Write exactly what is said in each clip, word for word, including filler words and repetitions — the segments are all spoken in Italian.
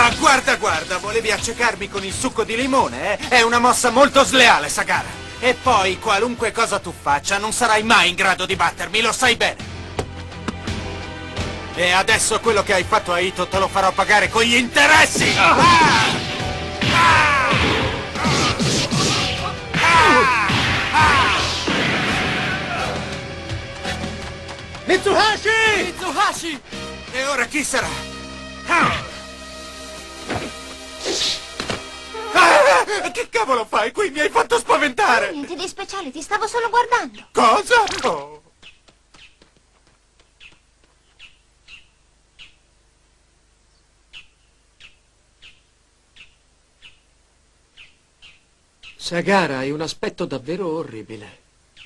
Ah, guarda, guarda, volevi accecarmi con il succo di limone, eh? È una mossa molto sleale, Sagara. E poi, qualunque cosa tu faccia, non sarai mai in grado di battermi, lo sai bene. E adesso quello che hai fatto a Ito te lo farò pagare con gli interessi! Ah! Ah! Ah! Ah! Mitsuhashi! Mitsuhashi! E ora chi sarà? Ah! Ah! Che cavolo fai qui? Mi hai fatto spaventare! Niente di speciale, ti stavo solo guardando. Cosa? Oh. Sagara, hai un aspetto davvero orribile.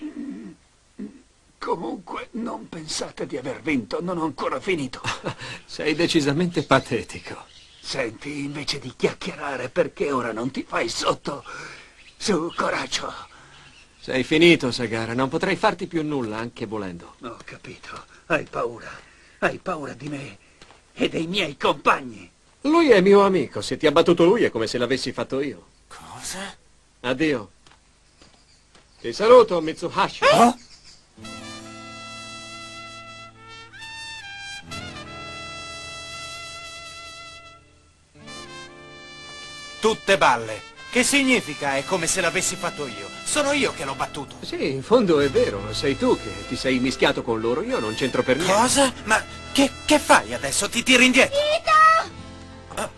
Comunque, non pensate di aver vinto, non ho ancora finito. Sei decisamente patetico. Senti, invece di chiacchierare, perché ora non ti fai sotto? Su, coraggio. Sei finito, Sagara, non potrei farti più nulla, anche volendo. Ho capito, hai paura. Hai paura di me e dei miei compagni. Lui è mio amico, se ti ha battuto lui è come se l'avessi fatto io. Cosa? Addio. Ti saluto, Mitsuhashi. Oh? Tutte balle. Che significa è come se l'avessi fatto io? Sono io che l'ho battuto. Sì, in fondo è vero, sei tu che ti sei mischiato con loro, io non c'entro per niente. Cosa? Ma che, che fai adesso? Ti tiri indietro? Ito! Oh.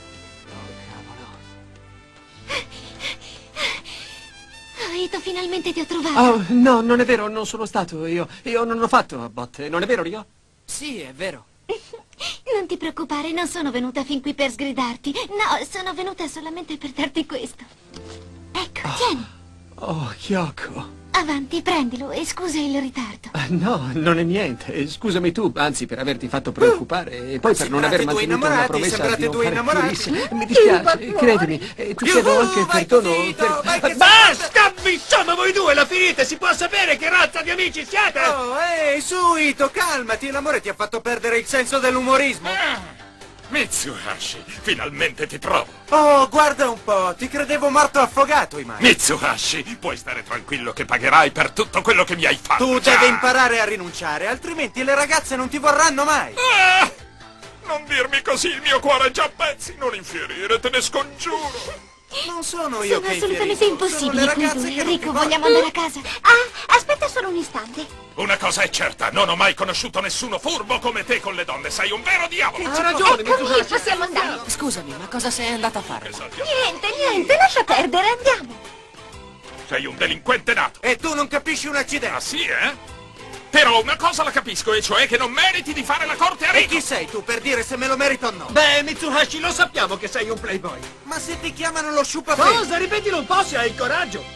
Oh, Ito, finalmente ti ho trovato. Oh, no, non è vero, non sono stato io. Io non ho fatto a botte, non è vero, Ryo? Sì, è vero. Non ti preoccupare, non sono venuta fin qui per sgridarti. No, sono venuta solamente per darti questo. Ecco, Oh. tieni. Oh, Kyoko. Avanti, prendilo e scusa il ritardo. Ah, no, non è niente. Scusami tu, anzi, per averti fatto preoccupare e poi per non aver Sembrate due mantenuto una innamorati, promessa sembrate di non due fare innamorati. purissima. Mi dispiace, credimi. E ti chiedo Yuhu, anche vai perdono così, Ito, vai che per... Basta! Insomma, voi due la finite! Si può sapere che razza di amici siete? Oh, ehi, su, Ito, calmati. L'amore ti ha fatto perdere il senso dell'umorismo. Ah, Mitsuhashi, finalmente ti trovo. Oh, guarda un po', ti credevo morto affogato, Imai. Mitsuhashi, puoi stare tranquillo che pagherai per tutto quello che mi hai fatto. Tu già. devi imparare a rinunciare, altrimenti le ragazze non ti vorranno mai. Ah, non dirmi così, il mio cuore è già a pezzi. Non infierire, te ne scongiuro. Non sono io Sono che assolutamente infierisco, sono le impossibili ragazze quei due. che non Enrico, ti vogliamo vogliono. andare a casa? Ah, aspetta solo un istante. Una cosa è certa, non ho mai conosciuto nessuno furbo come te con le donne. Sei un vero diavolo. Ha ragione, Ecco qui, Mitsuhashi. possiamo andare. Scusami, ma cosa sei andata a fare? Esatto. Niente, niente, lascia perdere, andiamo. Sei un delinquente nato. E tu non capisci un accidente. Ah sì, eh? Però una cosa la capisco, e cioè che non meriti di fare la corte a E Rico. chi sei tu per dire se me lo merito o no? Beh, Mitsuhashi, lo sappiamo che sei un playboy. Ma se ti chiamano lo sciupafè. Cosa? Ripetilo un po' se hai il coraggio.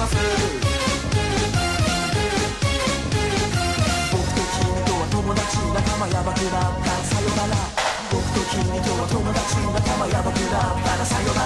ず僕と君とは友達仲間やばくなったらさよなら僕と君とは友達仲間やばくなったらさよなら